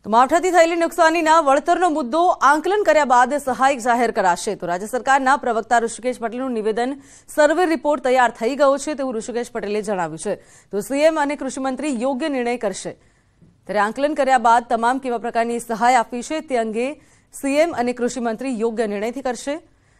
તો માવઠાથી થયેલી નુકસાનીના વળતરનો મુદ્દો આંકલન કર્યા બાદ સહાય જાહેર કરાશે। તો રાજ્ય સરકારના પ્રવક્તા ઋષિકેશ પટેલનું નિવેદન સર્વે રિપોર્ટ તૈયાર થઈ ગયો છે તેવું ઋષિકેશ પટેલે જણાવ્યું છે। તો સીએમ અને કૃષિમંત્રી યોગ્ય નિર્ણય કરશે। ત્યારે આંકલન કર્યા બાદ તમામ કેવા પ્રકારની સહાય આપવી છે તે અંગે સીએમ અને કૃષિમંત્રી યોગ્ય નિર્ણયથી કરશે।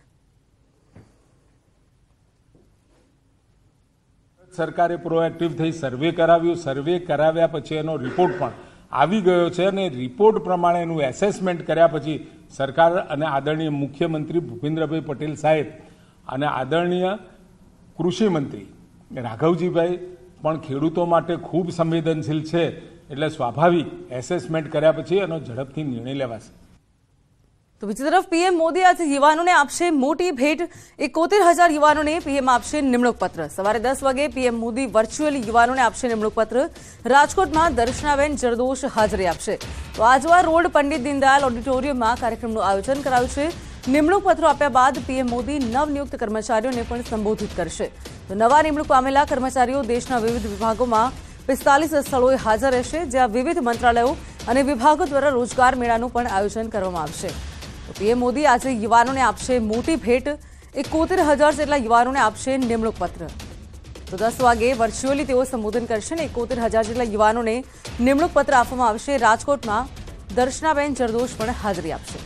સરકારે પ્રોએક્ટિવ થઈ સર્વે કરાવ્યું, સર્વે કરાવ્યા પછી એનો રિપોર્ટ પણ આવી ગયો છે અને રિપોર્ટ પ્રમાણે એનું એસેસમેન્ટ કર્યા પછી સરકાર અને આદરણીય મુખ્યમંત્રી ભૂપેન્દ્રભાઈ પટેલ સાહેબ અને આદરણીય કૃષિમંત્રી રાઘવજીભાઈ પણ ખેડૂતો માટે ખૂબ સંવેદનશીલ છે, એટલે સ્વાભાવિક એસેસમેન્ટ કર્યા પછી એનો ઝડપથી નિર્ણય લેવાશે। તો બીજી તરફ પીએમ મોદી આજે યુવાનોને આપશે મોટી ભેટ। 71,000 યુવાનોને પીએમ આપશે નિમણૂક પત્ર। સવારે 10 વાગે પીએમ મોદી વર્ચ્યુઅલી યુવાનોને આપશે નિમણૂક પત્ર। રાજકોટમાં દર્શનાબેન જરદોશ હાજરી આપશે। તો આજવા રોડ પંડિત દીનદયાલ ઓડિટોરિયમમાં કાર્યક્રમનું આયોજન કરાયું છે। નિમણૂક પત્રો આપ્યા બાદ પીએમ મોદી નવનિયુક્ત કર્મચારીઓને પણ સંબોધિત કરશે। તો નવા નિમણૂક પામેલા કર્મચારીઓ દેશના વિવિધ વિભાગોમાં 45 સ્થળોએ હાજર રહેશે, જ્યાં વિવિધ મંત્રાલયો અને વિભાગો દ્વારા રોજગાર મેળાનું પણ આયોજન કરવામાં આવશે। તો પીએમ મોદી આજે યુવાનોને આપશે મોટી ભેટ। 71,000 જેટલા યુવાનોને આપશે નિમણૂક પત્ર। તો 10 વાગે વર્ચ્યુઅલી તેઓ સંબોધન કરશે ને 71,000 જેટલા યુવાનોને નિમણૂક પત્ર આપવામાં આવશે। રાજકોટમાં દર્શનાબેન જરદોશ પણ હાજરી આપશે।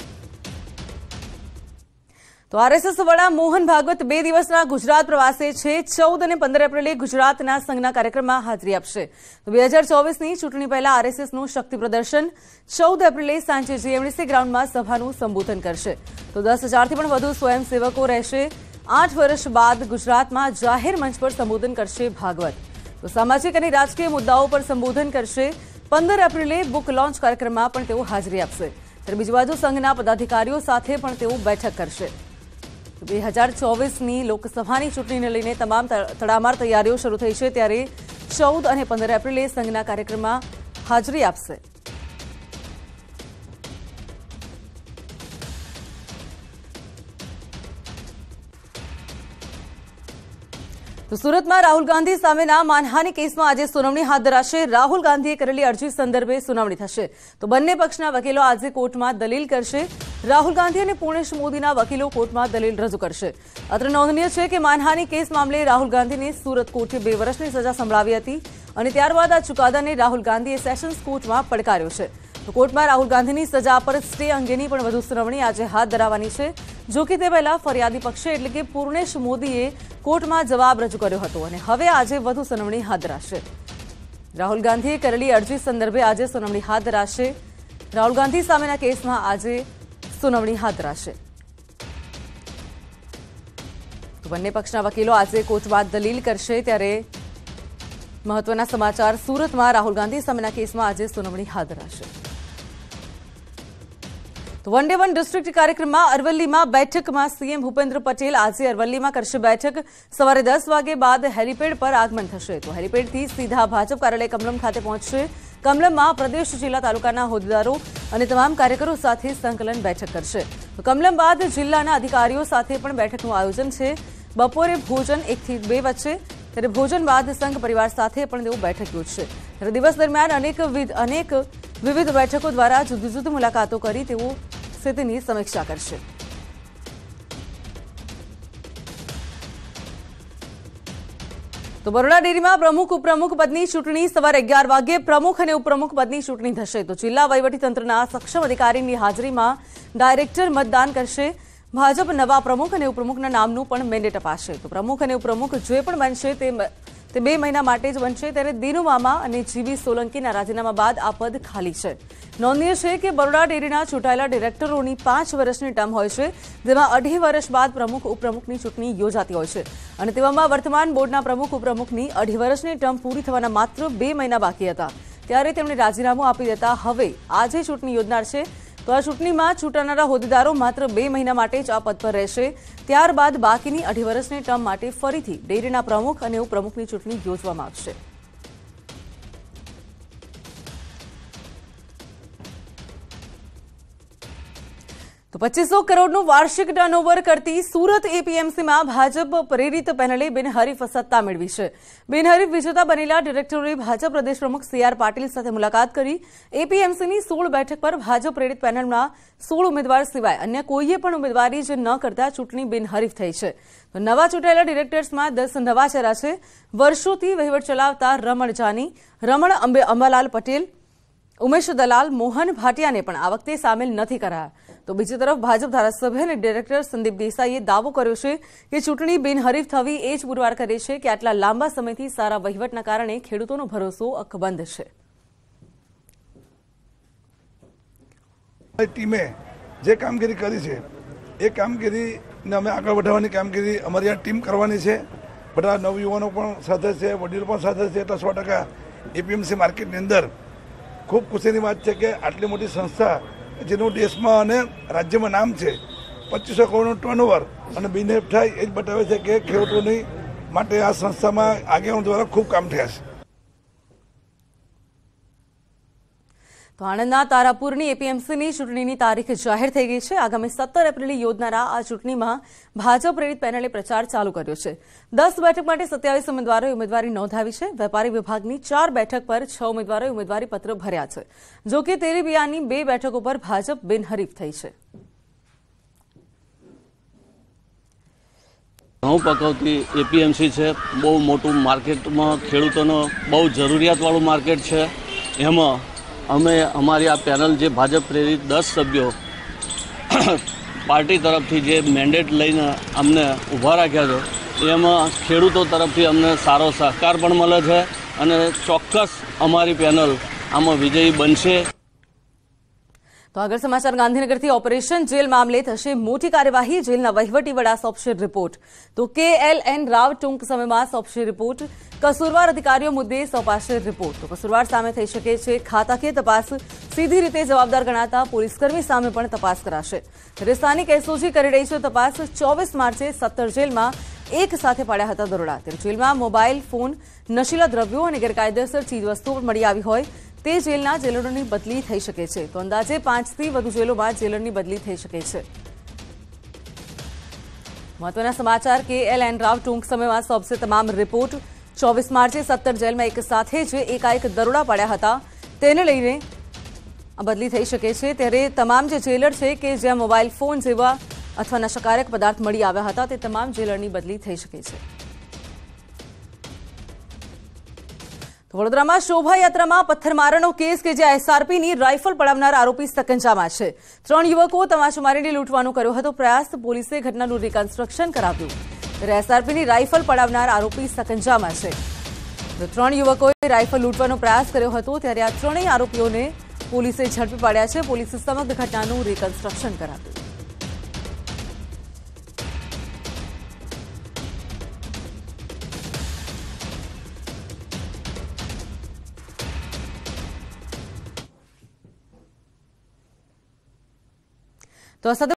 તો આરએસએસ વડા મોહન ભાગવત 2 દિવસના ગુજરાત પ્રવાસે છે। 14 અને 15 એપ્રિલે ગુજરાતના સંઘના કાર્યક્રમમાં હાજરી આપશે। તો 2024ની ચૂંટણી પહેલા આરએસએસનું શક્તિ પ્રદર્શન 14 એપ્રિલે સાંજે જીએમડીસી ગ્રાઉન્ડમાં સભાનું સંબોધન કરશે। તો 10,000થી પણ વધુ સ્વયંસેવકો રહેશે। 8 વર્ષ બાદ ગુજરાતમાં જાહેર મંચ પર સંબોધન કરશે ભાગવત। તો સામાજિક અને રાજકીય મુદ્દાઓ પર સંબોધન કરશે। 15 એપ્રિલે બુક લોન્ચ કાર્યક્રમમાં પણ તેઓ હાજરી આપશે। ત્યારે બીજી બાજુ સંઘના પદાધિકારીઓ સાથે પણ તેઓ બેઠક કરશે। 2024ની લોકસભાની ચૂંટણીને લઈને તમામ તડામાર તૈયારીઓ શરૂ થઈ છે, ત્યારે 14 અને 15 એપ્રિલે સંઘના કાર્યક્રમમાં હાજરી આપશે। તો સુરતમાં રાહુલ ગાંધી સામેના માનહાનિ કેસમાં આજે સુનાવણી હાથ ધરાશે। રાહુલ ગાંધીએ કરેલી અરજી સંદર્ભે સુનાવણી થશે। તો બંને પક્ષના વકીલો આજે કોર્ટમાં દલીલ કરશે। રાહુલ ગાંધી અને પૂર્ણેશ મોદીના વકીલો કોર્ટમાં દલીલ રજૂ કરશે। અત્રે નોંધનીય છે કે માનહાનિ કેસ મામલે રાહુલ ગાંધીને સુરત કોર્ટે 2 વર્ષની સજા સંભળાવી હતી અને ત્યારબાદ આ ચુકાદાને રાહુલ ગાંધીએ સેશન્સ કોર્ટમાં પડકાર્યો છે। તો કોર્ટમાં રાહુલ ગાંધીની સજા પર સ્ટે અંગેની પણ વધુ સુનાવણી આજે હાથ ધરાવવાની છે। જો કે તે પહેલા ફરિયાદી પક્ષે એટલે કે પૂર્ણેશ મોદીએ કોર્ટમાં જવાબ રજૂ કર્યો હતો અને હવે આજે વધુ સુનાવણી હાથ ધરાશે। રાહુલ ગાંધીએ કરેલી અરજી સંદર્ભે આજે સુનાવણી હાથ ધરાશે। રાહુલ ગાંધી સામેના કેસમાં આજે સુનાવણી હાથ ધરાશે। તો બંને પક્ષના વકીલો આજે કોર્ટમાં દલીલ કરશે। ત્યારે મહત્વના સમાચાર, સુરતમાં રાહુલ ગાંધી સામેના કેસમાં આજે સુનાવણી હાથ ધરાશે। તો વન ડે વન ડિસ્ટ્રિક્ટ કાર્યક્રમમાં અરવલ્લીમાં બેઠકમાં સીએમ ભૂપેન્દ્ર પટેલ આજે અરવલ્લીમાં કરશે બેઠક। સવારે 10 વાગે બાદ હેલીપેડ પર આગમન થશે। તો હેલીપેડથી સીધા ભાજપ કાર્યાલય કમલમ ખાતે પહોંચશે। કમલમમાં પ્રદેશ, જિલ્લા, તાલુકાના હોદ્દેદારો અને તમામ કાર્યકરો સાથે સંકલન બેઠક કરશે। તો કમલમ બાદ જિલ્લાના અધિકારીઓ સાથે પણ બેઠકનું આયોજન છે। બપોરે ભોજન 1 થી 2 વચ્ચે, ત્યારે ભોજન બાદ સંઘ પરિવાર સાથે પણ તેઓ બેઠક યોજશે। ત્યારે દિવસ દરમિયાન અનેક વિવિધ બેઠકો દ્વારા જુદી જુદી મુલાકાતો કરી તેઓ સ્થિતિની સમીક્ષા કરશે। તો બરોડા ડેરીમાં પ્રમુખ ઉપપ્રમુખ પદની ચૂંટણી સવારે 11 વાગે પ્રમુખ અને ઉપપ્રમુખ પદની ચૂંટણી થશે। તો જિલ્લા વહીવટીતંત્રના સક્ષમ અધિકારીની હાજરીમાં ડાયરેક્ટર મતદાન કરશે। ભાજપ નવા પ્રમુખ અને ઉપપ્રમુખના નામનું પણ મેન્ડેટ અપાશે। તો પ્રમુખ અને ઉપપ્રમુખ જે પણ બનશે તે 2 મહિના માટે જ બનશે। ત્યારે દિનુ મામા અને જીવી સોલંકીના રાજીનામા બાદ આ પદ ખાલી છે। નોંધનીય છે કે બરોડા ડેરીના ચૂંટાયેલા ડિરેક્ટરોની 5 વર્ષની ટર્મ હોય છે, જેમાં 2.5 વર્ષ બાદ પ્રમુખ ઉપપ્રમુખની ચૂંટણી યોજાતી હોય છે અને તેવામાં વર્તમાન બોર્ડના પ્રમુખ ઉપપ્રમુખની 2.5 વર્ષની ટર્મ પૂરી થવાના માત્ર 2 મહિના બાકી હતા, ત્યારે તેમણે રાજીનામું આપી દેતા હવે આજે ચૂંટણી યોજનાર છે। તો આ ચૂંટણીમાં ચૂંટાનારા હોદ્દેદારો માત્ર 2 મહિના માટે જ આ પદ પર રહેશે। ત્યારબાદ બાકીની 2.5 વર્ષની ટર્મ માટે ફરીથી ડેરીના પ્રમુખ અને ઉપપ્રમુખની ચૂંટણી યોજવામાં આવશે। તો 2500 કરોડનું વાર્ષિક ટર્નઓવર કરતી સુરત એપીએમસીમાં ભાજપ પ્રેરિત પેનલે બિનહરીફ સત્તા મેળવી છે. બિનહરીફ વિજેતા બનેલા ડિરેક્ટરોએ ભાજપ પ્રદેશ પ્રમુખ CR પાટીલ સાથે મુલાકાત કરી. એપીએમસીની 16 બેઠક પર ભાજપ પ્રેરિત પેનલમાં 16 ઉમેદવાર સિવાય અન્ય કોઈએ પણ ઉમેદવારી જ ન કરતા ચૂંટણી બિનહરીફ થઈ છે. તો નવા ચૂંટાયેલા ડિરેક્ટર્સમાં 10 નવા ચહેરા છે. વર્ષોથી વહીવટ ચલાવતા રમણ જાની, રમણ અંબાલાલ પટેલ, ઉમેશ દલાલ, મોહન ભાટિયાને પણ આ વખતે સામેલ નથી કરાયા. તો બીજી તરફ ભાજપ ધારાસભ્ય અને ડિરેક્ટર સંદીપ દેસાઈએ દાવો કર્યો છે કે ચૂંટણી બિનહરીફ થવી એ જ પુરવાર કરે છે કે આટલા લાંબા સમયથી સારા વહીવટના કારણે ખેડૂતોનો ભરોસો અકબંધ છે. ટીમે જે કામગીરી કરી છે એ કામગીરીને અમે આગળ વધારવાની કામગીરી અમારી આ ટીમ કરવાની છે. બધા નવયુવાનો પણ સાથે છે, વડીલો પણ સાથે છે. એટલે 100% એપીએમસી માર્કેટની અંદર ખૂબ ખુશીની વાત છે કે આટલી મોટી સંસ્થા જેનું દેશમાં અને રાજ્યમાં નામ છે, 2500 કરોડનું ટર્નઓવર અને બિનહરીફ થાય એ જ બતાવે છે કે ખેડૂતોની માટે આ સંસ્થામાં આગેવાનો દ્વારા ખૂબ કામ થયા છે. તો આણંદના તારાપુરની એપીએમસીની ચૂંટણીની તારીખ જાહેર થઈ ગઈ છે. આગામી 17 એપ્રિલે યોજનારા આ ચૂંટણીમાં ભાજપ પ્રેરિત પેનલે પ્રચાર ચાલુ કર્યો છે. 10 બેઠક માટે 27 ઉમેદવારોએ ઉમેદવારી નોંધાવી છે. વેપારી વિભાગની 4 બેઠક પર 6 ઉમેદવારોએ ઉમેદવારી પત્ર ભર્યા છે. જોકે તેલીબિયાની 2 બેઠકો પર ભાજપ બિનહરીફ થઈ છે. ઘઉં પકવતી એપીએમસી છે. બહુ મોટું માર્કેટમાં ખેડૂતોનો બહુ જરૂરિયાતવાળું માર્કેટ છે. એમાં અમે અમારી આ પેનલ જે ભાજપ પ્રેરિત 10 સભ્યો પાર્ટી તરફથી જે મેન્ડેટ લઈને અમને ઊભા રાખ્યા છે એમાં ખેડૂતો તરફથી અમને સારો સહકાર પણ મળે છે અને ચોક્કસ અમારી પેનલ આમાં વિજયી બનશે. તો આગળ સમાચાર ગાંધીનગરથી. ઓપરેશન જેલ મામલે થશે મોટી કાર્યવાહી. જેલના વહીવટી વડા સોંપશે રિપોર્ટ. તો KLN રાવ ટૂંક સમયમાં સોંપશે રિપોર્ટ. કસૂરવાર અધિકારીઓ મુદ્દે સોંપાશે રિપોર્ટ. તો કસૂરવાર સામે થઈ શકે છે ખાતાકીય તપાસ. સીધી રીતે જવાબદાર ગણાતા પોલીસકર્મી સામે પણ તપાસ કરાશે. સ્થાનિક એસઓજી કરી રહી છે તપાસ. 24 માર્ચે 17 જેલમાં એક સાથે પાડ્યા હતા દરોડા. ત્યારે જેલમાં મોબાઈલ ફોન, નશીલા દ્રવ્યો અને ગેરકાયદેસર ચીજવસ્તુઓ મળી આવી હોય તે જેલના જેલરોની બદલી થઈ શકે છે. તો અંદાજે 5 થી વધુ જેલોમાં જેલરની બદલી થઈ શકે છે. મહત્વના સમાચાર. KLN રાવ ટૂંક સમયમાં સોંપશે તમામ રિપોર્ટ. 24 માર્ચે 17 જેલમાં એક સાથે જ એકાએક દરોડા પાડ્યા હતા તેને લઈને બદલી થઈ શકે છે. ત્યારે તમામ જે જેલર છે કે જ્યાં મોબાઈલ ફોન જેવા અથવા નશાકારક પદાર્થ મળી આવ્યા હતા તે તમામ જેલરની બદલી થઈ શકે છે. વડોદરામાં શોભાયાત્રામાં પથ્થરમારાનો કેસ કે જ્યાં SRPની રાઇફલ પડાવનાર આરોપી સકંજામાં છે. 3 યુવકો તમાચો મારીને લૂંટવાનો કર્યો હતો પ્રયાસ. પોલીસે ઘટનાનું રિકન્સ્ટ્રક્શન કરાવ્યું. ત્યારે SRPની રાઇફલ પડાવનાર આરોપી સકંજામાં છે. 3 યુવકોએ રાઇફલ લૂંટવાનો પ્રયાસ કર્યો હતો. ત્યારે આ 3 આરોપીઓને પોલીસે ઝડપી પાડ્યા છે. પોલીસે સમગ્ર ઘટનાનું રિકન્સ્ટ્રક્શન કરાવ્યું. તો આ સાથે